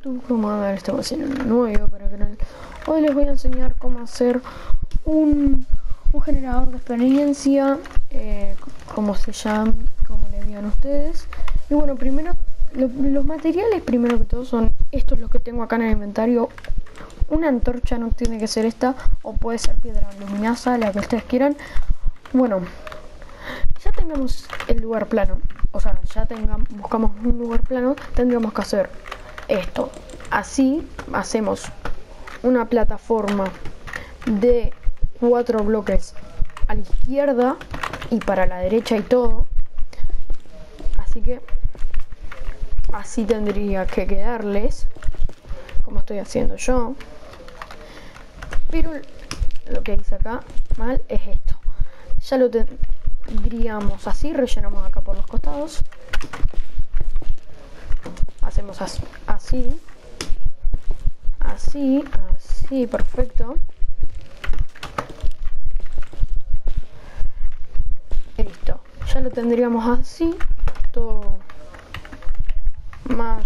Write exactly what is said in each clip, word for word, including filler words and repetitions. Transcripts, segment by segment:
YouTube, como a ver, estamos haciendo un nuevo video para el canal. Hoy les voy a enseñar cómo hacer un, un generador de experiencia, eh, como se llama, como le digan ustedes. Y bueno, primero, lo, los materiales primero que todo son estos los que tengo acá en el inventario. Una antorcha, no tiene que ser esta, o puede ser piedra luminosa, la que ustedes quieran. Bueno, ya tengamos el lugar plano, o sea, ya tengamos, buscamos un lugar plano, tendríamos que hacer esto. Así hacemos una plataforma de cuatro bloques a la izquierda y para la derecha y todo. Así que así tendría que quedarles, como estoy haciendo yo. Pero lo que hice acá mal es esto. Ya lo tendríamos así, rellenamos acá por los costados. Hacemos así, así, así, así, perfecto. Listo, ya lo tendríamos así, todo más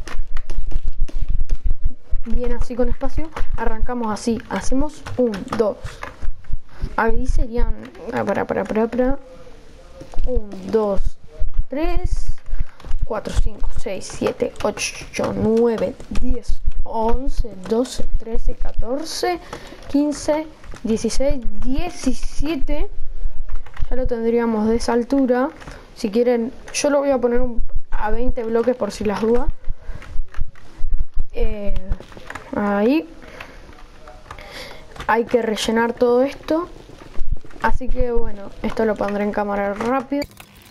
bien así con espacio. Arrancamos así, hacemos un, dos. Ahí serían, para, para, para, para, uno, dos, tres, cuatro, cinco, seis, siete, ocho, nueve, diez, once, doce, trece, catorce, quince, dieciséis, diecisiete. Ya lo tendríamos de esa altura. Si quieren, yo lo voy a poner un, a veinte bloques por si las dudas. Eh, ahí hay que rellenar todo esto. Así que bueno, esto lo pondré en cámara rápido.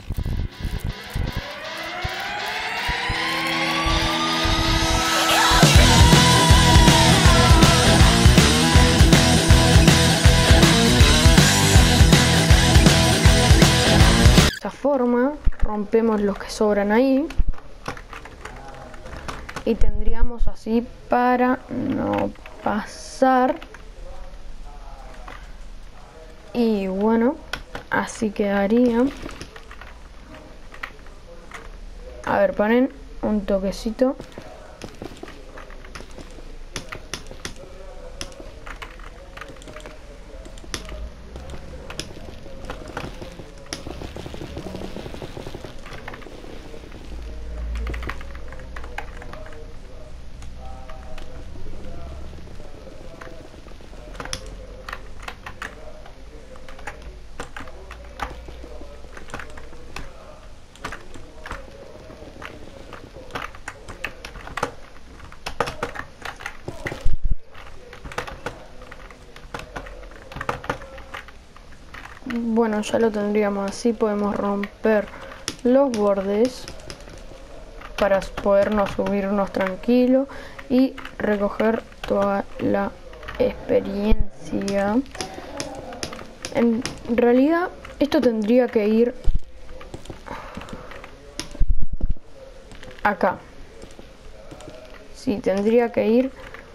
De esta forma rompemos los que sobran ahí y tendríamos así para no pasar. Y bueno, así quedaría. A ver, ponen un toquecito. Bueno, ya lo tendríamos así. Podemos romper los bordes para podernos subirnos tranquilo y recoger toda la experiencia. En realidad esto tendría que ir acá. Sí, tendría que ir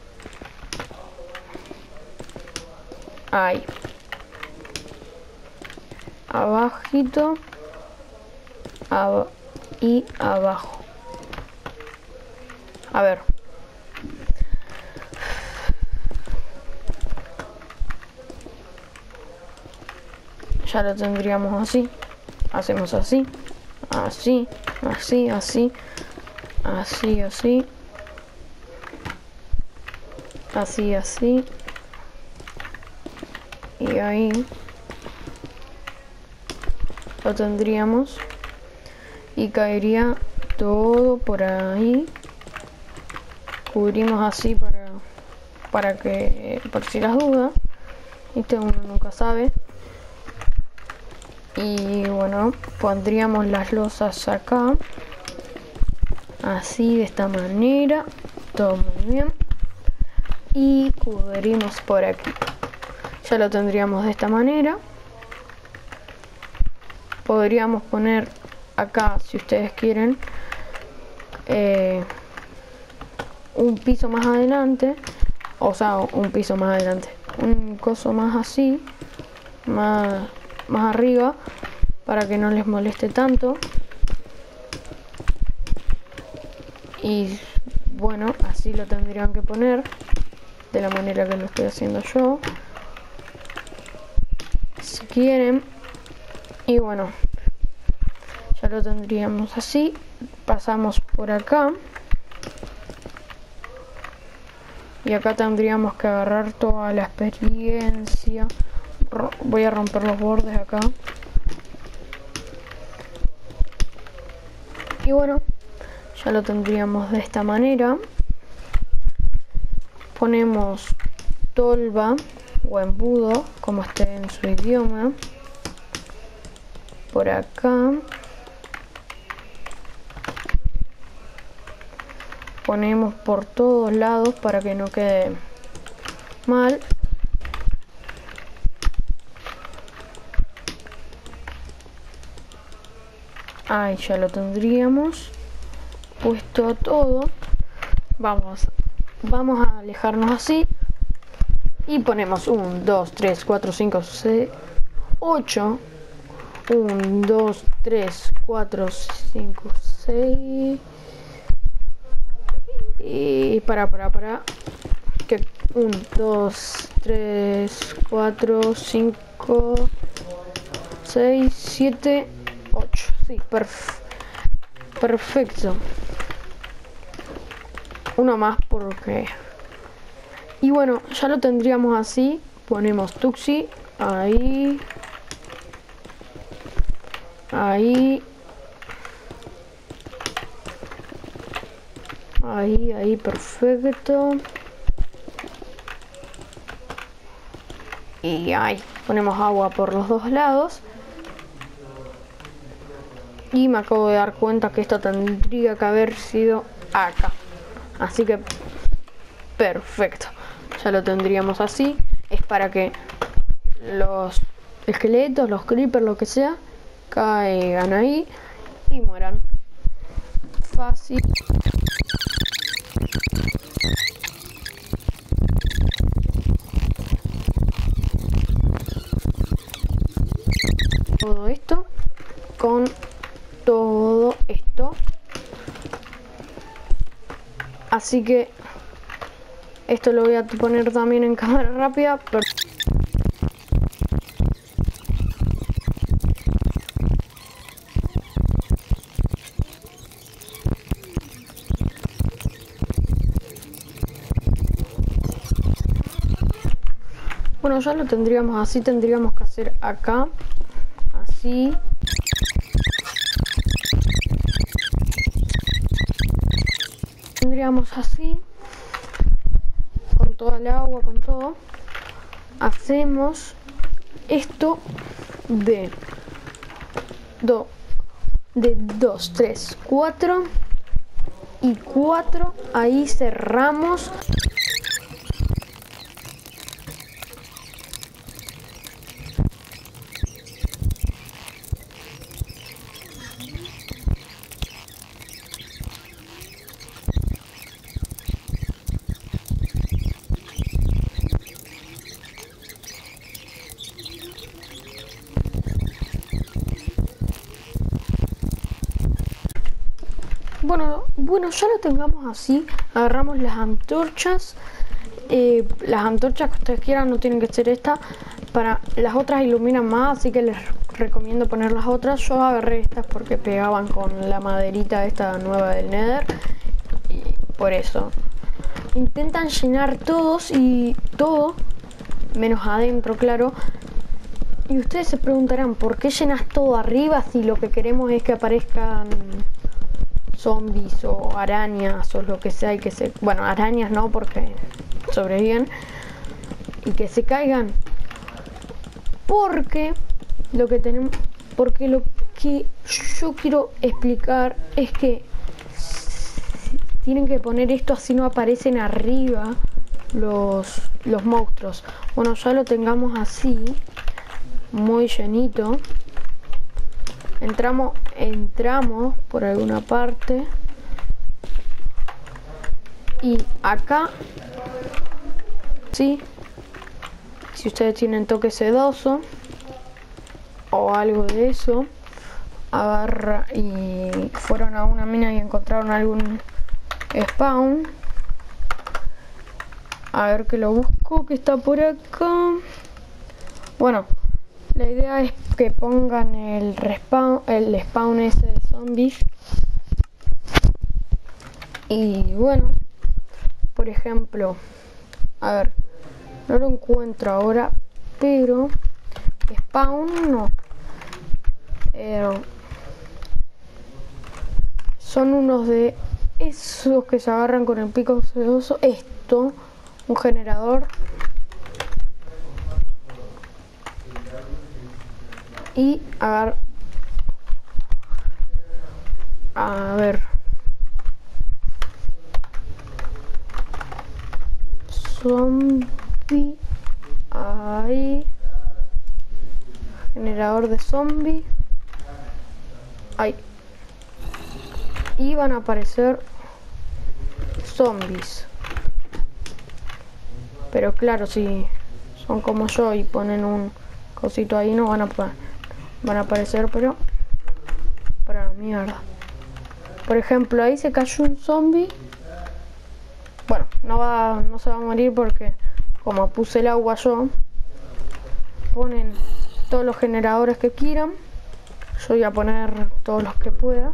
ahí. Abajito ab y abajo. A ver. Ya lo tendríamos así. Hacemos así, así, así, así, así, así, así, así, y ahí lo tendríamos y caería todo por ahí. Cubrimos así para para que, por si las dudas, este uno nunca sabe. Y bueno, pondríamos las losas acá así, de esta manera, todo muy bien, y cubrimos por aquí. Ya lo tendríamos de esta manera. Podríamos poner acá, si ustedes quieren, eh, un piso más adelante, o sea, un piso más adelante, un coso más así, más, más arriba, para que no les moleste tanto. Y bueno, así lo tendrían que poner, de la manera que lo estoy haciendo yo, si quieren. Y bueno, ya lo tendríamos así. Pasamos por acá. Y acá tendríamos que agarrar toda la experiencia. Voy a romper los bordes acá. Y bueno, ya lo tendríamos de esta manera. Ponemos tolva o embudo, como esté en su idioma, por acá. Ponemos por todos lados para que no quede mal. Ahí ya lo tendríamos puesto todo. Vamos, vamos a alejarnos así. Y ponemos uno, dos, tres, cuatro, cinco, seis, ocho. uno, dos, tres, cuatro, cinco, seis. Y para, para, para. Que uno, dos, tres, cuatro, cinco, seis, siete, ocho. Sí, perf perfecto. Uno más porque... Y bueno, ya lo tendríamos así. Ponemos Tuxi. Ahí. Ahí. Ahí, ahí, perfecto. Y ahí. Ponemos agua por los dos lados. Y me acabo de dar cuenta que esto tendría que haber sido acá. Así que perfecto. Ya lo tendríamos así. Es para que los esqueletos, los creepers, lo que sea, caigan ahí y mueran. Fácil. Todo esto con todo esto. Así que esto lo voy a poner también en cámara rápida. Pero bueno, ya lo tendríamos así. Tendríamos que hacer acá así. Tendríamos así, con toda el agua, con todo. Hacemos esto de do, de dos, tres, cuatro y cuatro. Ahí cerramos. Bueno, bueno, ya lo tengamos así. Agarramos las antorchas. Eh, las antorchas que ustedes quieran, no tienen que ser esta. Para las otras iluminan más, así que les recomiendo poner las otras. Yo agarré estas porque pegaban con la maderita esta nueva del Nether. Y por eso. Intentan llenar todos y todo, menos adentro, claro. Y ustedes se preguntarán, ¿por qué llenas todo arriba si lo que queremos es que aparezcan zombies o arañas o lo que sea y que se... Bueno, arañas no, porque sobreviven. Y que se caigan. Porque lo que tenemos... Porque lo que yo quiero explicar es que tienen que poner esto así no aparecen arriba los, los monstruos. Bueno, ya lo tengamos así, muy llenito. Entramos, entramos por alguna parte. Y acá, sí, si ustedes tienen toque sedoso o algo de eso, agarra y fueron a una mina y encontraron algún spawn. A ver que lo busco, que está por acá. Bueno, la idea es que pongan el respawn, el spawn ese de zombies. Y bueno, por ejemplo, a ver, no lo encuentro ahora, pero spawn no. Eh, son unos de esos que se agarran con el pico sedoso. Esto, un generador. Y agar a ver. Zombie. Ahí. Generador de zombie. Ahí. Y van a aparecer zombies. Pero claro, si son como yo y ponen un cosito ahí, no van a van a aparecer, pero para la mierda. Por ejemplo, ahí se cayó un zombie. Bueno, no va, no se va a morir porque como puse el agua yo, ponen todos los generadores que quieran. Yo voy a poner todos los que pueda.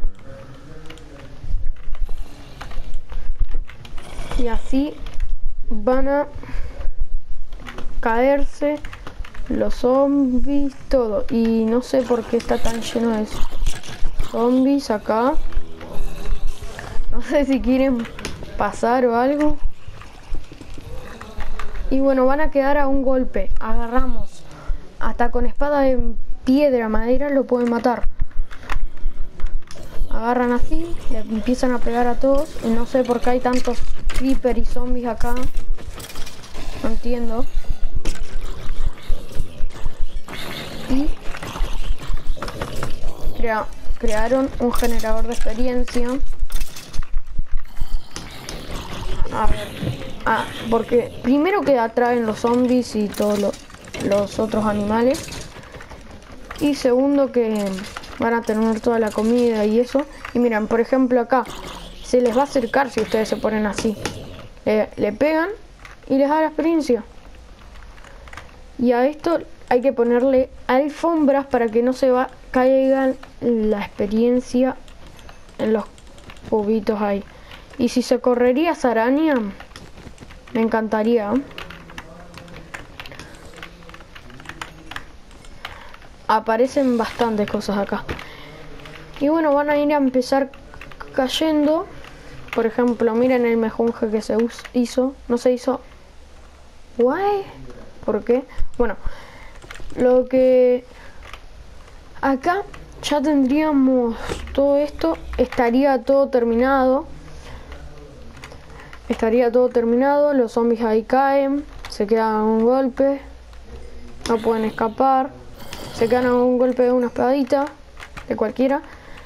Y así van a caerse los zombies, todo. Y no sé por qué está tan lleno de zombies acá. No sé si quieren pasar o algo. Y bueno, van a quedar a un golpe. Agarramos. Hasta con espada de piedra, madera, lo pueden matar. Agarran así, le empiezan a pegar a todos. Y no sé por qué hay tantos creeper y zombies acá. No entiendo. Y crea, crearon un generador de experiencia. A ver, ah, porque primero que atraen los zombies y todos los, los otros animales. Y segundo que van a tener toda la comida y eso. Y miren, por ejemplo acá, se les va a acercar si ustedes se ponen así. Le, le pegan y les da la experiencia. Y a esto hay que ponerle alfombras para que no se va, caigan la experiencia en los cubitos ahí. Y si se correría esa araña, me encantaría. Aparecen bastantes cosas acá. Y bueno, van a ir a empezar cayendo. Por ejemplo, miren el mejunje que se hizo. No se hizo. ¿Why? ¿Por qué? Bueno, lo que acá ya tendríamos todo esto. Estaría todo terminado. Estaría todo terminado. Los zombies ahí caen. Se quedan a un golpe. No pueden escapar. Se quedan a un golpe de una espadita. De cualquiera.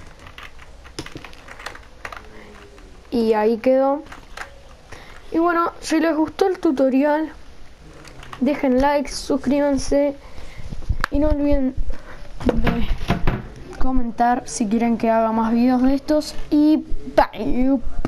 Y ahí quedó. Y bueno, si les gustó el tutorial, dejen like, suscríbanse. Y no olviden de comentar si quieren que haga más videos de estos. Y bye.